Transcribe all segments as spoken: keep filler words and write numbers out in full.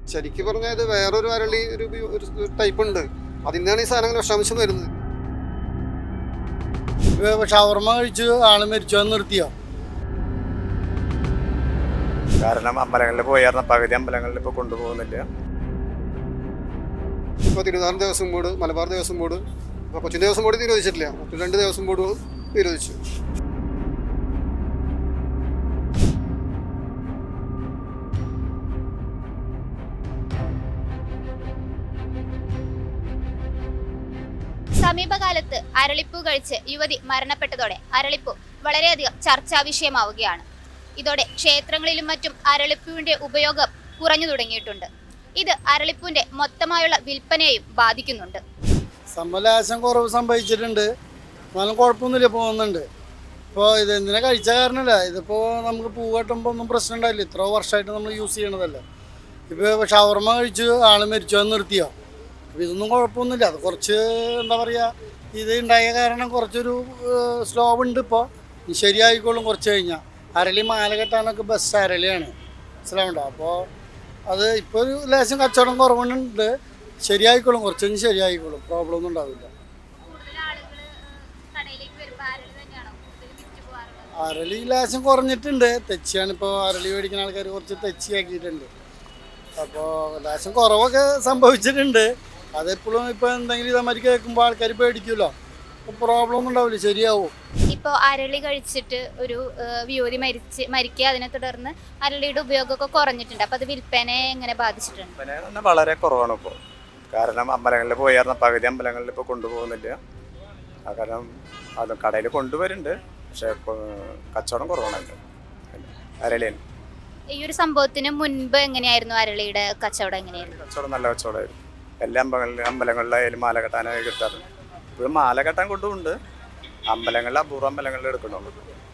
ശരിക്കും പറഞ്ഞാൽ ഇത് വേറൊരു അരളി ഒരു ടൈപ്പ് ഉണ്ട്. അതിനാണ് ഈ സാധനങ്ങൾ വിഷാംശം വരുന്നത്. ഷവർമ കഴിച്ച് ആള് മരിച്ചോ നിർത്തിയോ? കാരണം അമ്പലങ്ങളിൽ പോയായിരുന്ന പകുതി അമ്പലങ്ങളിൽ ഇപ്പോൾ കൊണ്ടുപോകുന്നില്ല. ഇപ്പോൾ തിരുവിതാംകൂർ ദേവസ്വം ബോർഡ്, മലബാർ ദേവസ്വം ബോർഡ്, ഇപ്പോൾ കൊച്ചിൻ ദേവസ്വം ബോർഡ് നിരോധിച്ചിട്ടില്ല. മറ്റു രണ്ട് ദേവസ്വം ബോർഡുകളും നിരോധിച്ചു. സമീപകാലത്ത് അരളിപ്പൂ കഴിച്ച് യുവതി മരണപ്പെട്ടതോടെ അരളിപ്പൂ വളരെയധികം ചർച്ചാ വിഷയമാവുകയാണ്. ഇതോടെ ക്ഷേത്രങ്ങളിലും മറ്റും അരളിപ്പൂവിന്റെ ഉപയോഗം കുറഞ്ഞു തുടങ്ങിയിട്ടുണ്ട്. ഇത് അരളിപ്പൂവിന്റെ മൊത്തമായുള്ള വിൽപ്പനയെയും ബാധിക്കുന്നുണ്ട്. സമ്പലാശം കുറവ് സംഭവിച്ചിട്ടുണ്ട്. എന്നാലും കുഴപ്പമൊന്നുമില്ല, പോകുന്നുണ്ട്. ഇപ്പോൾ ഇത് എന്തിനാ കഴിച്ച കാരണമല്ല, ഇതിപ്പോൾ നമുക്ക് പൂ കെട്ടുമ്പോൾ ഒന്നും പ്രശ്നം ഉണ്ടായില്ല. ഇത്ര വർഷമായിട്ട് നമ്മൾ യൂസ് ചെയ്യണതല്ല. ഇപ്പോൾ ഷവർമ കഴിച്ച് ആള് മരിച്ചോ നിർത്തിയോ? അപ്പോൾ ഇതൊന്നും കുഴപ്പമൊന്നുമില്ല. അത് കുറച്ച് എന്താ പറയുക, ഇത് ഉണ്ടായ കാരണം കുറച്ചൊരു സ്ലോ ഉണ്ട്. ഇപ്പോൾ ശരിയായിക്കോളും കുറച്ച് കഴിഞ്ഞാൽ. അരളി മാല കെട്ടാനൊക്കെ ബെസ്റ്റ് അരളിയാണ്, മനസ്സിലാവുണ്ടോ? അപ്പോൾ അത് ഇപ്പോൾ ഒരു ലേശം കച്ചവടം കുറവുണ്ട്. ശരിയായിക്കോളും, കുറച്ച് കഴിഞ്ഞ് ശരിയായിക്കോളും, പ്രോബ്ലം ഒന്നും ഉണ്ടാവില്ല. അരളി ലേശം കുറഞ്ഞിട്ടുണ്ട്. തെച്ചിയാണ് ഇപ്പോൾ അരളി മേടിക്കുന്ന ആൾക്കാർ കുറച്ച് തെച്ചിയാക്കിയിട്ടുണ്ട്. അപ്പോൾ ലേശം കുറവൊക്കെ സംഭവിച്ചിട്ടുണ്ട്. അതെപ്പോഴും ഇപ്പോൾ എന്തെങ്കിലും ഇതമാതിരി കേൾക്കുമ്പോൾ ആൾക്കാർ പേടിക്കുമല്ലോ. പ്രോബ്ലം ഒന്നും ഉണ്ടാവില്ല, ശരിയാവും. ഇപ്പോൾ അരളി കഴിച്ചിട്ട് ഒരു യുവതി മരിച്ച് മരിക്കുക, അതിനെ തുടർന്ന് അരളിയുടെ ഉപയോഗമൊക്കെ കുറഞ്ഞിട്ടുണ്ട്. അപ്പോൾ അത് വിൽപ്പനയെ എങ്ങനെ ബാധിച്ചിട്ടുണ്ട്? വിൽപ്പന വളരെ കുറവാണ് ഇപ്പോൾ. കാരണം അമ്പലങ്ങളിൽ പോയായിരുന്ന പകുതി അമ്പലങ്ങളിൽ ഇപ്പോൾ കൊണ്ടുപോകുന്നില്ല. കാരണം അത് കടയിൽ കൊണ്ടുവരുന്നുണ്ട്, പക്ഷേ കച്ചവടം കുറവാണല്ലോ അരളിയിൽ. ഈ ഒരു സംഭവത്തിന് മുൻപ് എങ്ങനെയായിരുന്നു അരളിയുടെ കച്ചവടം? എങ്ങനെയായിരുന്നു കച്ചവടം? നല്ല കച്ചവടമായിരുന്നു. എല്ലാ അമ്പലങ്ങളിലും അമ്പലങ്ങളിലായാലും മാല കെട്ടാനായി കിട്ടാറുണ്ട്. ഇപ്പോഴും മാല കെട്ടാൻ കൊണ്ടുപോകുന്നുണ്ട്. അമ്പലങ്ങളിൽ അപൂർവ അമ്പലങ്ങളിൽ എടുക്കണുള്ളൂ.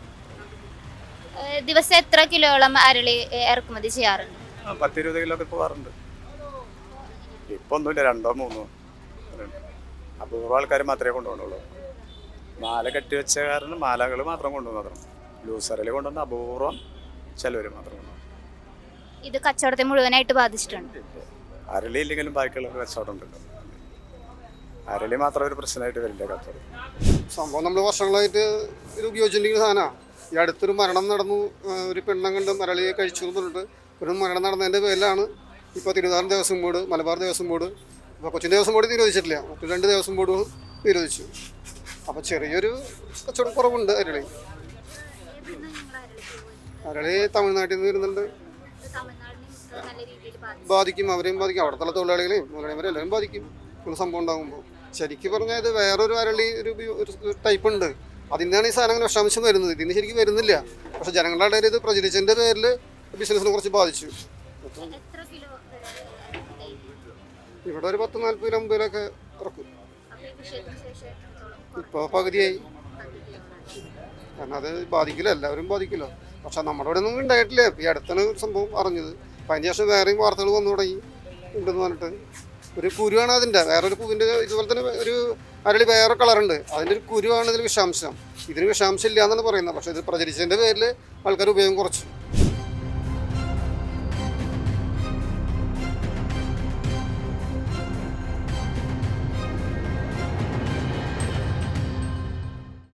ദിവസം എത്ര കിലോളം അരളി ഇറക്കുമതി ചെയ്യാറുണ്ട്? പത്തിരുപത് കിലോ ഒക്കെ പോകാറുണ്ട്. ഇപ്പൊ ഒന്നുമില്ല, രണ്ടോ മൂന്നോ അപൂർവ ആൾക്കാർ മാത്രമേ കൊണ്ടുപോകുന്നുള്ളൂ. മാല കെട്ടി വെച്ച കാരണം മാലകൾ മാത്രം കൊണ്ടുപോകുന്ന ലൂസറിൽ കൊണ്ടുവന്ന അപൂർവം ചിലവർ മാത്രം കൊണ്ടുപോകും. ഇത് കച്ചവടത്തെ മുഴുവനായിട്ട് ബാധിച്ചിട്ടുണ്ട്. അരളി ഇല്ലെങ്കിലും ബാക്കിയുള്ള കച്ചവടം ഉണ്ടല്ലോ. അരളി മാത്രം ഒരു പ്രശ്നമായിട്ട് വരില്ല കച്ചവടം. സംഭവം നമ്മൾ വർഷങ്ങളായിട്ട് ഇത് ഉപയോഗിച്ചിരിക്കുന്ന സാധനമാണ്. ഈ അടുത്തൊരു മരണം നടന്നു. ഒരു പെണ്ണങ്ങണ്ട് അരളിയെ കഴിച്ചു പറഞ്ഞിട്ട് ഒരു മരണം നടന്നതിൻ്റെ പേരിലാണ് ഇപ്പോൾ തിരുവിതാംകൂർ ദേവസ്വം ബോർഡ്, മലബാർ ദേവസ്വം ബോർഡ്, ഇപ്പോൾ കൊച്ചിൻ ദേവസ്വം ബോർഡ് നിരോധിച്ചിട്ടില്ല. മറ്റു രണ്ട് ദേവസ്വം ബോർഡുകളും നിരോധിച്ചു. അപ്പോൾ ചെറിയൊരു കച്ചവടം കുറവുണ്ട്. അരളി അരളി തമിഴ്നാട്ടിൽ നിന്ന് വരുന്നുണ്ട്. ബാധിക്കും, അവരെയും ബാധിക്കും, അവിടുത്തെ തൊഴിലാളികളെയും മുതലാളിമാരെയും എല്ലാവരും ബാധിക്കും ഒരു സംഭവം ഉണ്ടാകുമ്പോൾ. ശരിക്കും പറഞ്ഞാൽ ഇത് വേറൊരു അരളി ഒരു ടൈപ്പ് ഉണ്ട്. അതിനാണ് ഈ സാധനങ്ങൾ വിഷാംശം വരുന്നത്. ഇതിന് ശരിക്കും വരുന്നില്ല. പക്ഷെ ജനങ്ങളുടെ ഇടയിൽ ഇത് പ്രചരിച്ചതിൻ്റെ പേരിൽ ബിസിനസ്സിനെ കുറച്ച് ബാധിച്ചു. ഇവിടെ ഒരു പത്ത് നാൽപ്പത് കിലോ അമ്പത് കിലോ ഒക്കെ ഇറക്കും. ഇപ്പോൾ പകുതിയായി. കാരണം അത് ബാധിക്കില്ല, എല്ലാവരും ബാധിക്കില്ല. പക്ഷെ നമ്മുടെ ഇവിടെ ഒന്നും ഉണ്ടായിട്ടില്ല. ഈ അടുത്താണ് ഒരു സംഭവം അറിഞ്ഞത്. അപ്പം അതിന് ശേഷം വേറെയും വാർത്തകൾ വന്നു തുടങ്ങി ഉണ്ടെന്ന് പറഞ്ഞിട്ട്. ഒരു കുരുവാണ് അതിൻ്റെ, വേറൊരു പൂവിൻ്റെ ഇതുപോലെ തന്നെ ഒരു അരളി വേറെ കളറുണ്ട്. അതിൻ്റെ ഒരു കുരുവാണ് ഇതിൽ വിഷാംശം. ഇതിന് വിഷാംശം ഇല്ല എന്നാണ് പറയുന്നത്. പക്ഷേ ഇത് പ്രചരിച്ചതിൻ്റെ പേരിൽ ആൾക്കാർ ഉപയോഗം കുറച്ചു.